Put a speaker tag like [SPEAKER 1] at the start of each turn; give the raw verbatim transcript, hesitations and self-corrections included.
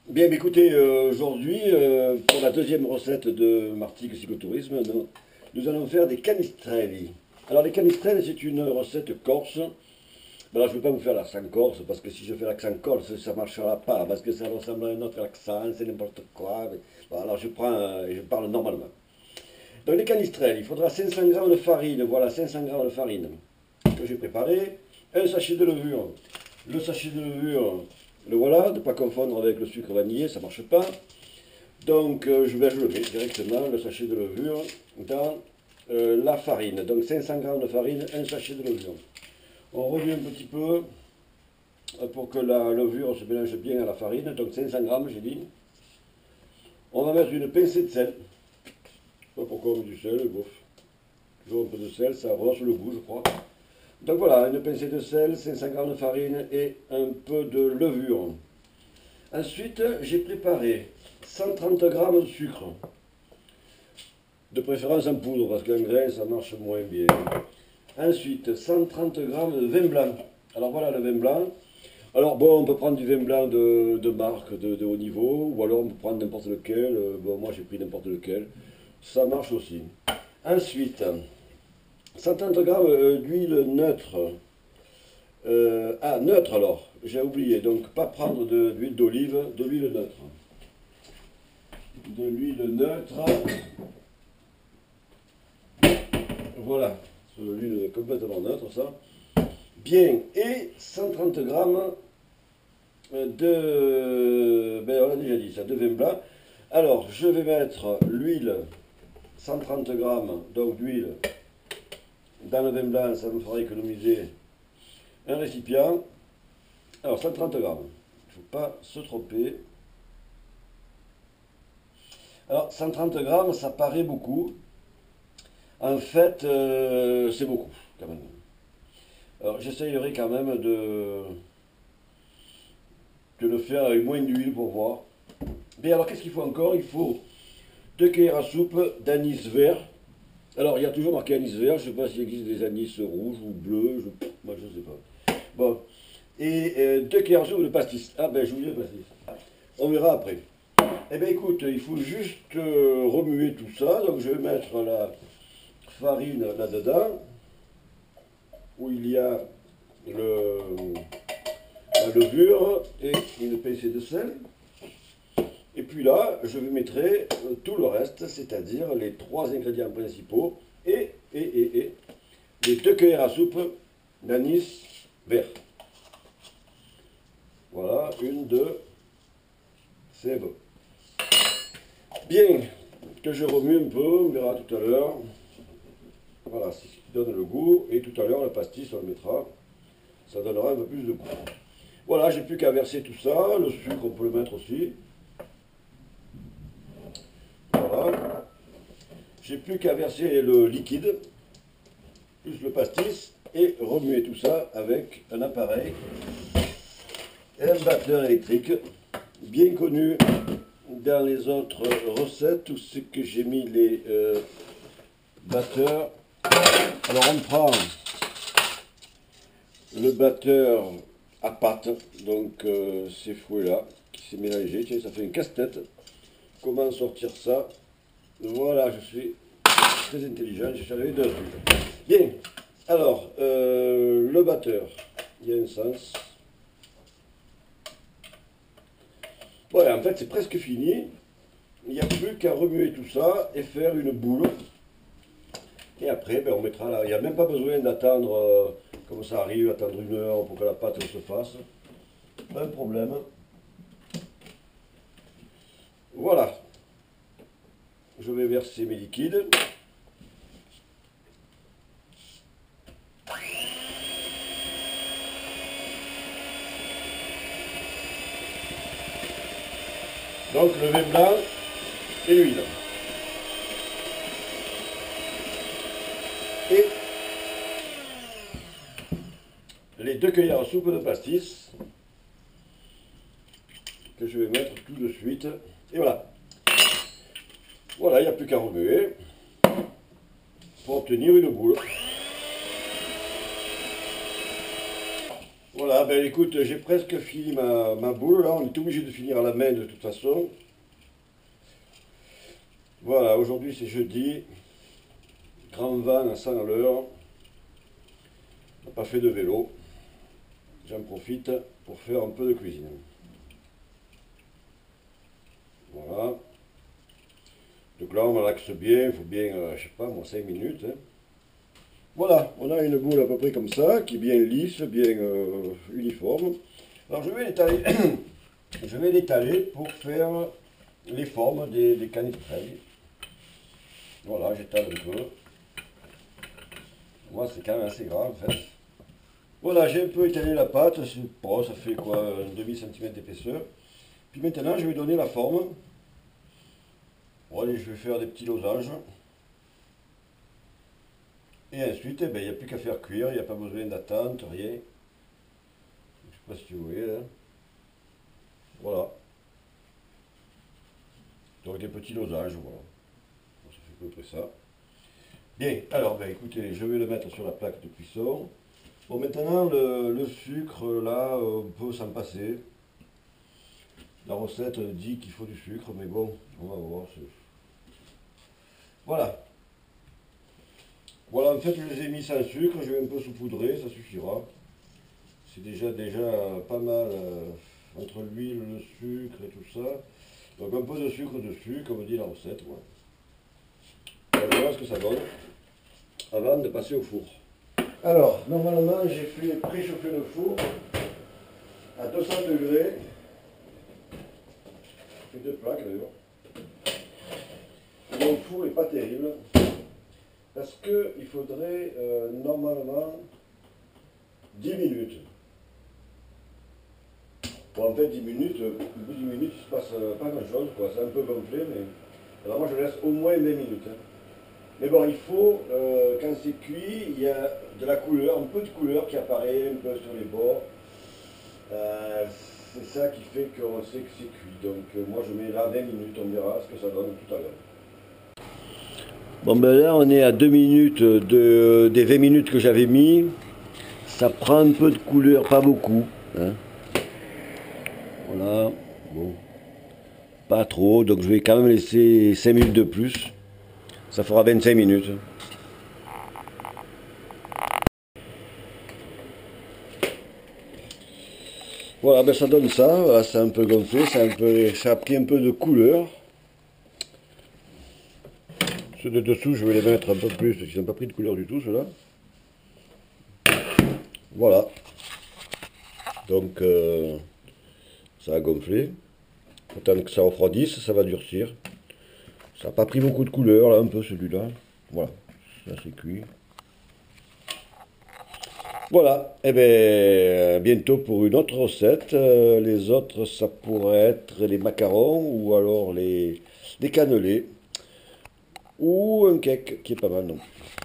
[SPEAKER 1] Bien, mais écoutez, euh, aujourd'hui, euh, pour la deuxième recette de Martigues Cyclotourisme, nous, nous allons faire des canistrelli. Alors, les canistrelli, c'est une recette corse. Ben là, je ne vais pas vous faire l'accent corse, parce que si je fais l'accent corse, ça ne marchera pas, parce que ça ressemble à un autre accent, c'est n'importe quoi. Mais, bon, alors, je prends, euh, et je parle normalement. Donc, les canistrelli, il faudra cinq cents grammes de farine, voilà, cinq cents grammes de farine que j'ai préparé, un sachet de levure. Le sachet de levure, le voilà, ne pas confondre avec le sucre vanillé, ça ne marche pas. Donc euh, je vais je le mets directement, le sachet de levure, dans euh, la farine. Donc cinq cents grammes de farine, un sachet de levure. On remue un petit peu euh, pour que la levure se mélange bien à la farine. Donc cinq cents grammes, j'ai dit. On va mettre une pincée de sel. Je sais pas pourquoi on met du sel, bof. Toujours un peu de sel, ça rehausse le goût, je crois. Donc voilà, une pincée de sel, cinq cents grammes de farine et un peu de levure. Ensuite, j'ai préparé cent trente grammes de sucre. De préférence en poudre, parce qu'en grain, ça marche moins bien. Ensuite, cent trente grammes de vin blanc. Alors voilà le vin blanc. Alors bon, on peut prendre du vin blanc de, de marque, de, de haut niveau, ou alors on peut prendre n'importe lequel. Bon, moi j'ai pris n'importe lequel. Ça marche aussi. Ensuite, cent trente grammes d'huile neutre. Euh, ah, neutre alors, j'ai oublié. Donc, pas prendre de l'huile d'olive, de l'huile neutre. De l'huile neutre. Voilà, c'est de l'huile complètement neutre, ça. Bien, et cent trente grammes de. Ben, on a déjà dit ça, de vin blanc. Alors, je vais mettre l'huile, cent trente grammes, donc d'huile, dans le vin blanc, ça me fera économiser un récipient. Alors, cent trente grammes. Il ne faut pas se tromper. Alors, cent trente grammes, ça paraît beaucoup. En fait, euh, c'est beaucoup, quand même. Alors, j'essayerai quand même de, de le faire avec moins d'huile pour voir. Bien, alors, qu'est-ce qu'il faut encore? Il faut deux cuillères à soupe d'anis vert. Alors, il y a toujours marqué anis vert. Je ne sais pas s'il existe des anis rouges ou bleus. Je, moi, je ne sais pas. Bon. Et euh, deux cuillères à soupe de pastis. Ah, ben, je vous dis le pastis. On verra après. Eh bien, écoute, il faut juste euh, remuer tout ça. Donc, je vais mettre la farine là-dedans, où il y a le, la levure et une pincée de sel. Et puis là, je mettrai euh, tout le reste, c'est-à-dire les trois ingrédients principaux et, et, et, et les deux cuillères à soupe d'anis vert. Voilà, une, deux, c'est bon. Bien, que je remue un peu, on verra tout à l'heure. Voilà, c'est ce qui donne le goût. Et tout à l'heure, le pastis, on le mettra. Ça donnera un peu plus de goût. Voilà, j'ai plus qu'à verser tout ça. Le sucre, on peut le mettre aussi. Voilà. J'ai plus qu'à verser le liquide, plus le pastis, et remuer tout ça avec un appareil et un batteur électrique, bien connu dans les autres recettes, où c'est que j'ai mis les euh, batteurs. Alors on prend le batteur à pâte, donc euh, ces fouets-là, qui s'est mélangé. Tiens, ça fait un casse-tête. Comment sortir ça? Voilà, je suis très intelligent, j'ai arrivé de truc. Bien, alors, euh, le batteur, il y a un sens. Voilà, en fait, c'est presque fini. Il n'y a plus qu'à remuer tout ça et faire une boule. Et après, ben, on mettra là. Il n'y a même pas besoin d'attendre, euh, comme ça arrive, attendre une heure pour que la pâte se fasse. Pas de problème. Voilà. Je vais verser mes liquides. Donc le vin blanc et l'huile. Et les deux cuillères à soupe de pastis que je vais mettre tout de suite. Et voilà. Voilà, il n'y a plus qu'à remuer pour obtenir une boule. Voilà. Voilà, ben écoute, j'ai presque fini ma, ma boule, là, on est obligé de finir à la main de toute façon. Voilà, aujourd'hui c'est jeudi, grand vent à cent à l'heure, on n'a pas fait de vélo, j'en profite pour faire un peu de cuisine. Voilà, donc là on malaxe bien, il faut bien, euh, je sais pas moi, cinq minutes. Hein. Voilà, on a une boule à peu près comme ça, qui est bien lisse, bien euh, uniforme. Alors je vais l'étaler, je vais l'étaler pour faire les formes des, des canistrelles. Voilà, j'étale un peu. Moi c'est quand même assez grave en fait. Voilà, j'ai un peu étalé la pâte, bon, ça fait quoi, un demi centimètre d'épaisseur. Puis maintenant je vais donner la forme. Bon, allez, je vais faire des petits losanges. Et ensuite, eh ben, il n'y a plus qu'à faire cuire, il n'y a pas besoin d'attente, rien. Je ne sais pas si vous voyez là. Voilà. Donc des petits losanges, voilà. Ça fait à peu près ça. Bien, alors ben, écoutez, je vais le mettre sur la plaque de cuisson. Bon, maintenant le, le sucre, là, on peut s'en passer. La recette dit qu'il faut du sucre, mais bon, on va voir. Voilà. Voilà, en fait, je les ai mis sans sucre, je vais un peu saupoudrer, ça suffira. C'est déjà, déjà pas mal euh, entre l'huile, le sucre et tout ça. Donc un peu de sucre dessus, comme dit la recette. Voilà. On va voir ce que ça donne avant de passer au four. Alors, normalement, j'ai fait préchauffer le four à deux cents degrés. J'ai deux plaques d'ailleurs. Mon four n'est pas terrible. Parce qu'il faudrait euh, normalement dix minutes. Bon, en fait, dix minutes, au bout de dix minutes, il ne se passe euh, pas grand chose, quoi. C'est un peu gonflé, mais. Alors moi, je laisse au moins vingt minutes. Hein. Mais bon, il faut, euh, quand c'est cuit, il y a de la couleur, un peu de couleur qui apparaît un peu sur les bords. Euh, c'est ça qui fait qu'on sait que c'est cuit. Donc, euh, moi, je mets là vingt minutes, on verra ce que ça donne tout à l'heure. Bon ben là on est à deux minutes de, des vingt minutes que j'avais mis. Ça prend un peu de couleur, pas beaucoup. Hein. Voilà, bon. Pas trop, donc je vais quand même laisser cinq minutes de plus. Ça fera vingt-cinq minutes. Voilà, ben ça donne ça, voilà, c'est un peu gonflé, ça a, un peu, ça a pris un peu de couleur. Ceux de dessous, je vais les mettre un peu plus, parce qu'ils n'ont pas pris de couleur du tout, ceux-là. Voilà. Donc, euh, ça a gonflé. Attendre que ça refroidisse, ça va durcir. Ça n'a pas pris beaucoup de couleur, là, un peu, celui-là. Voilà, ça c'est cuit. Voilà, et bien, bientôt pour une autre recette. Euh, les autres, ça pourrait être les macarons, ou alors les, les cannelés. Ou un cake, qui est pas mal non plus.